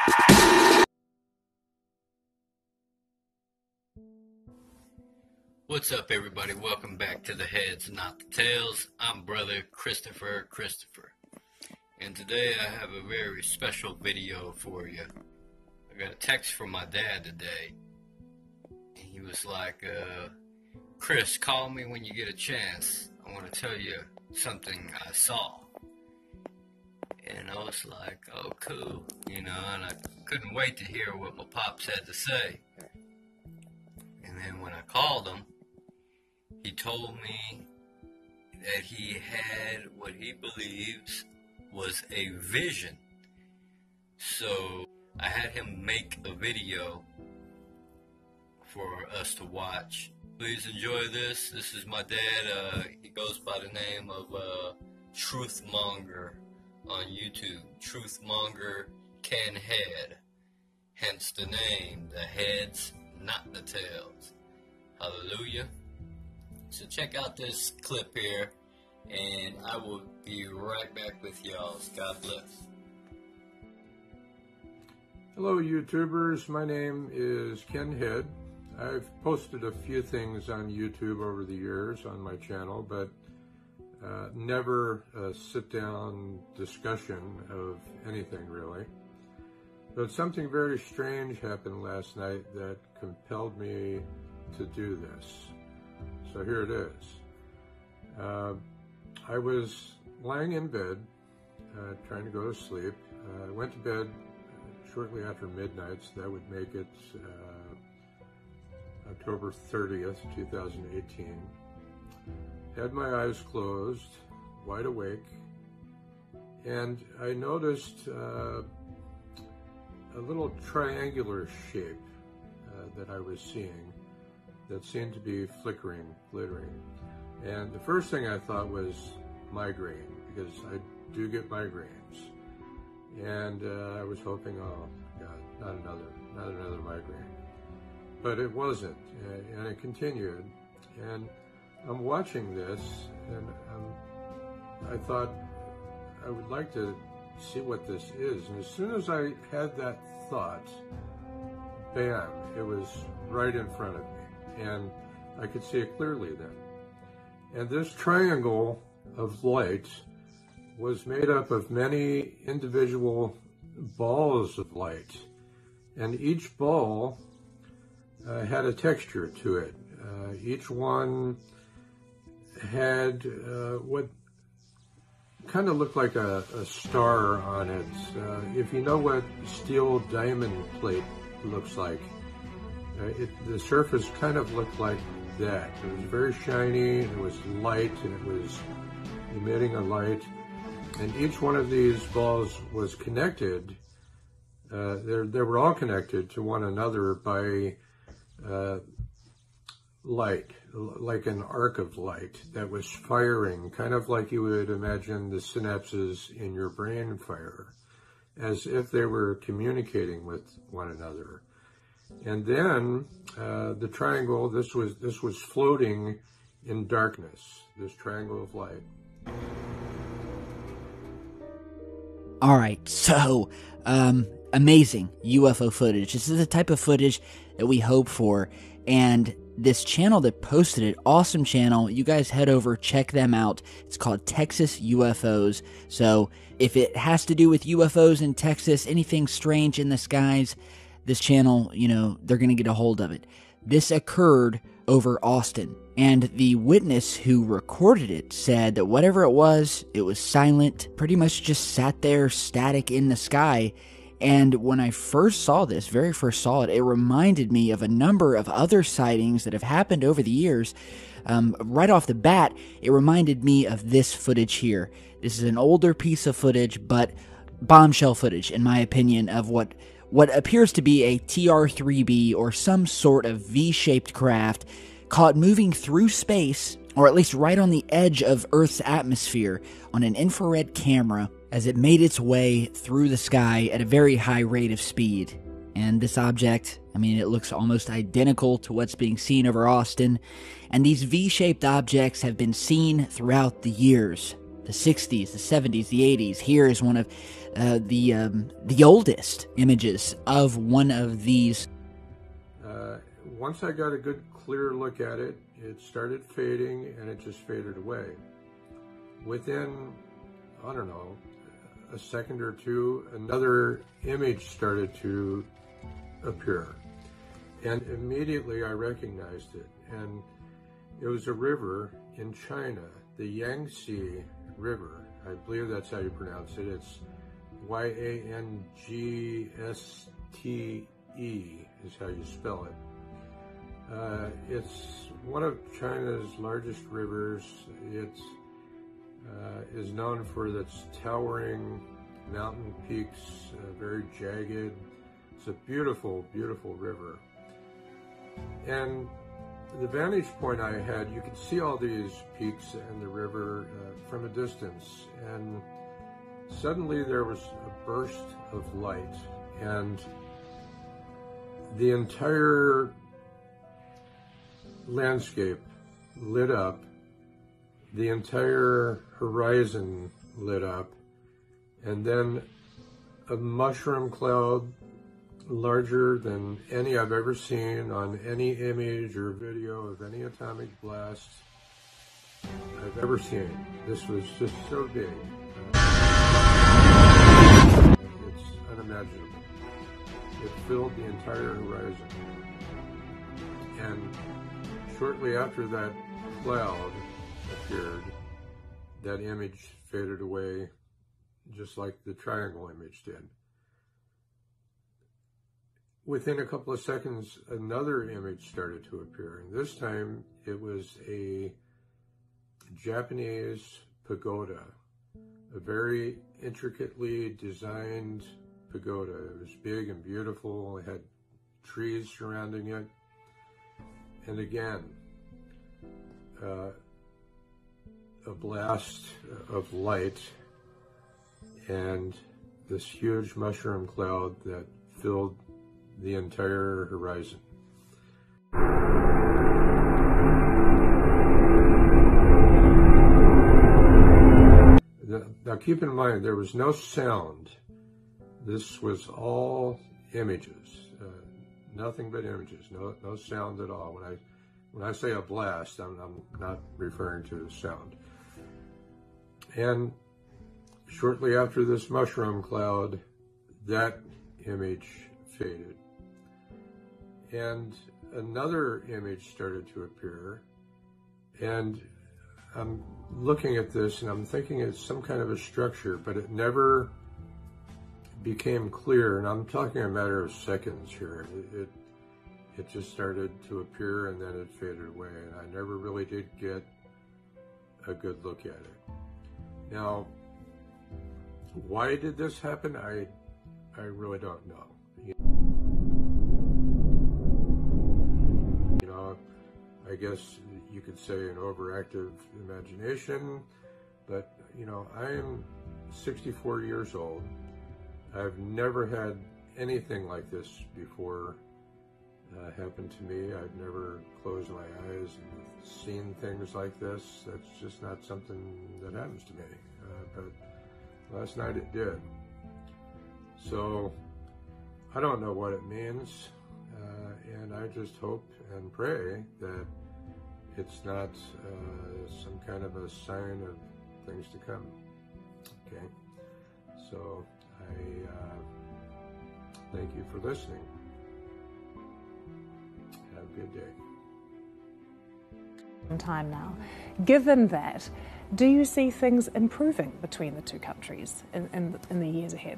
What's up, everybody? Welcome back to the Heads, Not the Tails. I'm Brother Christopher. And today I have a very special video for you. I got a text from my dad today. He was like, Chris, call me when you get a chance. I want to tell you something I saw. And I was like, oh, cool. You know, and I couldn't wait to hear what my pops had to say. And then when I called him, he told me that he had what he believes was a vision. So I had him make a video for us to watch. Please enjoy this. This is my dad. He goes by the name of Truthmonger on YouTube. Truthmonger Ken Head. Hence the name, the Heads, Not the Tails. Hallelujah. So check out this clip here, and I will be right back with y'all. God bless. Hello YouTubers, my name is Ken Head. I've posted a few things on YouTube over the years on my channel, but never a sit-down discussion of anything really. But something very strange happened last night that compelled me to do this. So here it is. I was lying in bed, trying to go to sleep. I went to bed shortly after midnight, so that would make it October 30th, 2018. Had my eyes closed, wide awake, and I noticed a little triangular shape that I was seeing that seemed to be flickering, glittering. And the first thing I thought was migraine, because I do get migraines. And I was hoping, oh God, not another migraine. But it wasn't, and it continued. And I'm watching this, and I thought I would like to see what this is. And as soon as I had that thought, bam, it was right in front of me. And I could see it clearly then. And this triangle of light was made up of many individual balls of light. And each ball had a texture to it. Each one had what kind of looked like a star on it. If you know what steel diamond plate looks like, the surface kind of looked like that. It was very shiny, and it was light, and it was emitting a light. And each one of these balls was connected. They were all connected to one another by light, like an arc of light that was firing, kind of like you would imagine the synapses in your brain fire, as if they were communicating with one another. And then the triangle, this was floating in darkness, this triangle of light. All right, so amazing UFO footage. This is the type of footage that we hope for, and this channel that posted it, awesome channel. You guys head over, check them out. It's called Texas UFOs. So if it has to do with UFOs in Texas, anything strange in the skies, this channel, you know, they're going to get a hold of it. This occurred over Austin, and the witness who recorded it said that whatever it was silent, pretty much just sat there static in the sky. And when I first saw this, very first saw it, it reminded me of a number of other sightings that have happened over the years. Right off the bat, it reminded me of this footage here. This is an older piece of footage, but bombshell footage, in my opinion, of what appears to be a TR-3B or some sort of V-shaped craft caught moving through space, or at least right on the edge of Earth's atmosphere, on an infrared camera as it made its way through the sky at a very high rate of speed. And this object, I mean, it looks almost identical to what's being seen over Austin, and these V-shaped objects have been seen throughout the years. the 60s, the 70s, the 80s. Here is one of the oldest images of one of these. Once I got a good clear look at it, it started fading and it just faded away. Within, I don't know, a second or two, another image started to appear. And immediately I recognized it. And it was a river in China, the Yangtze River. I believe that's how you pronounce it. It's Yangste is how you spell it. It's one of China's largest rivers. It is known for its towering mountain peaks, very jagged. It's a beautiful, beautiful river. And the vantage point I had, you could see all these peaks and the river from a distance. And suddenly there was a burst of light, and the entire landscape lit up, the entire horizon lit up, and then a mushroom cloud larger than any I've ever seen on any image or video of any atomic blast I've ever seen. This was just so big. It's unimaginable. It filled the entire horizon. And shortly after that cloud appeared, that image faded away just like the triangle image did. Within a couple of seconds, another image started to appear. And this time, it was a Japanese pagoda, a very intricately designed pagoda. It was big and beautiful. It had trees surrounding it. And again, a blast of light and this huge mushroom cloud that filled the entire horizon. Now keep in mind, there was no sound. This was all images, nothing but images, no sound at all. When I say a blast, I'm not referring to sound. And shortly after this mushroom cloud, that image faded. And another image started to appear, and I'm looking at this and I'm thinking it's some kind of a structure, but it never became clear, and I'm talking a matter of seconds here. It just started to appear and then it faded away, and I never really did get a good look at it. Now, why did this happen? I really don't know. I guess you could say an overactive imagination, but I am 64 years old. I've never had anything like this before happen to me. I've never closed my eyes and seen things like this. That's just not something that happens to me, but last night it did. So I don't know what it means, and I just hope and pray that it's not some kind of a sign of things to come. Okay, so I thank you for listening. Have a good day. Time now. Given that, do you see things improving between the two countries in the years ahead?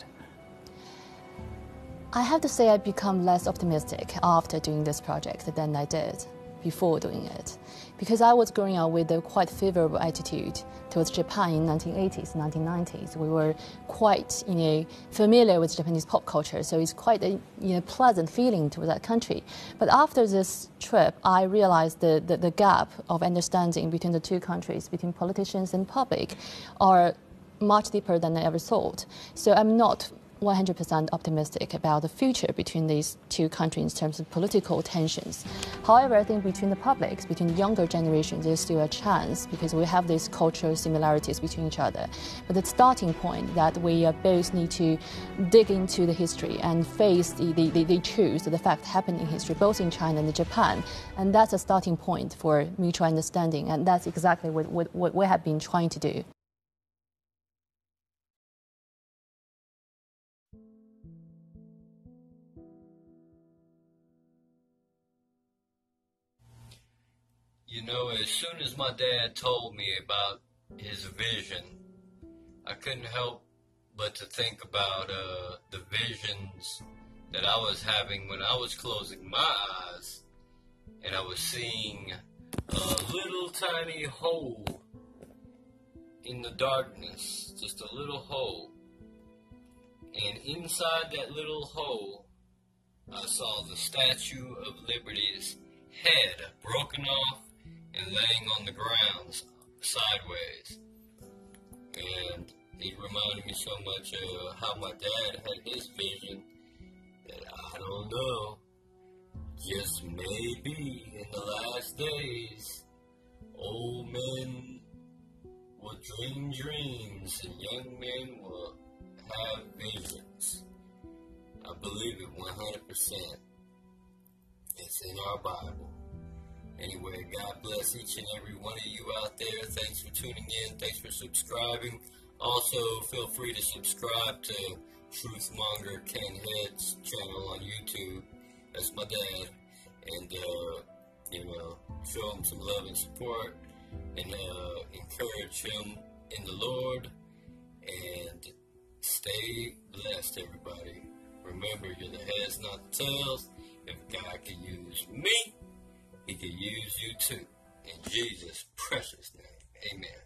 I have to say I've become less optimistic after doing this project than I did before doing it, because I was growing up with a quite favorable attitude towards Japan in 1980s, 1990s. We were quite, familiar with Japanese pop culture, so it's quite a pleasant feeling to that country. But after this trip, I realized the gap of understanding between the two countries, between politicians and public, are much deeper than I ever thought. So I'm not 100% optimistic about the future between these two countries in terms of political tensions. However, I think between the publics, between the younger generations, there's still a chance because we have these cultural similarities between each other. But the starting point that we both need to dig into the history and face the truth, the fact happening in history, both in China and Japan. And that's a starting point for mutual understanding. And that's exactly what we have been trying to do. You know, as soon as my dad told me about his vision, I couldn't help but to think about the visions that I was having when I was closing my eyes and I was seeing a little tiny hole in the darkness, just a little hole. And inside that little hole, I saw the Statue of Liberty's head broken off and laying on the ground sideways. And it reminded me so much of how my dad had his vision that I don't know, just maybe in the last days, old men will dream dreams and young men will have visions. I believe it 100%. It's in our Bible. Anyway, God bless each and every one of you out there. Thanks for tuning in. Thanks for subscribing. Also, feel free to subscribe to Truthmonger Ken Head's channel on YouTube. That's my dad. And, show him some love and support. And encourage him in the Lord. And stay blessed, everybody. Remember, you're the heads, not the tails. If God can use me, He can use you too. In Jesus' precious name. Amen.